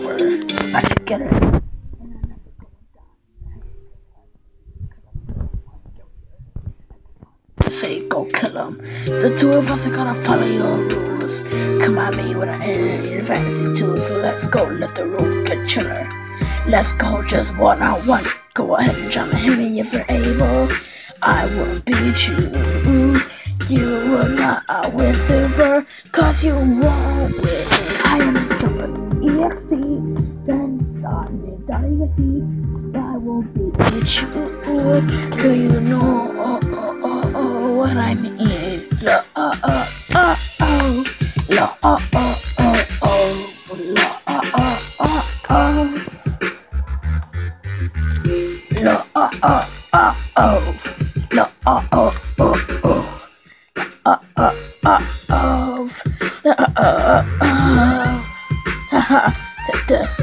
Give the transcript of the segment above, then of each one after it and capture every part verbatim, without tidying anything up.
we're back together. Say go kill him. The two of us are gonna follow your rules. Come at me with an enemy fantasy too. So let's go, let the room get chiller. Let's go just one on one. Go ahead and try to hit me if you're able. I will beat you. You will not win silver, cause you won't win. I am a company E X E. Then Sonic dot E X E. I will beat you. Do you know oh, oh, oh, oh, what I mean? La uh uh uh oh. La uh uh uh oh. La uh uh uh oh. La uh uh uh oh. La uh uh uh oh. Uh uh uh oh. Uh uh uh haha. Take this.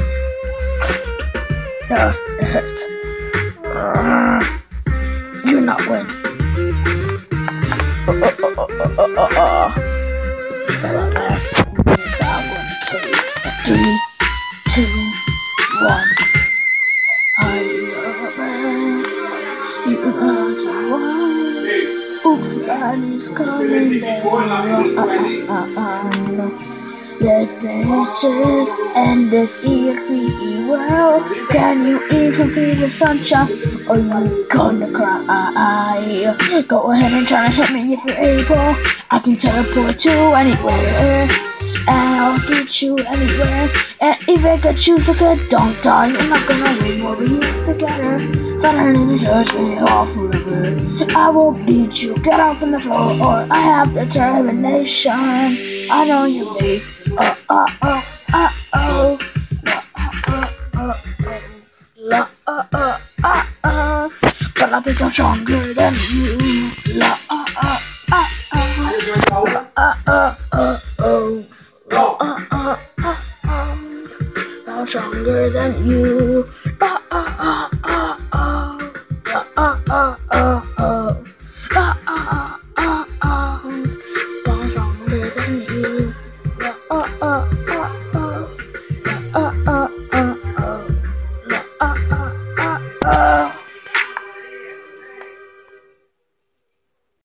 Uh, it hurts. Uh, you're not win. Uh, uh, uh, uh, uh, uh, uh. So I want to kill you. Three, two, one. I love it. You know the one. Oops, body's coming down. Uh, uh, uh, uh, no. Let's finish this and this E X E world. Can you even feel the sunshine? Or you gonna cry? Go ahead and try to hit me if you're able. I can teleport to anywhere, and I'll get you anywhere. And even get you so good, don't die. You're not gonna win, we'll be together. Better than judge me all forever. I will beat you, get off on the floor, or I have determination. I know you may. Uh uh uh uh oh. La uh uh uh uh. La uh uh uh uh. But I think I'm stronger than you. La uh uh uh uh. La uh uh uh oh. La uh uh uh uh. I'm stronger than you.